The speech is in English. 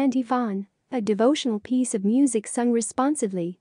Antiphon, a devotional piece of music sung responsively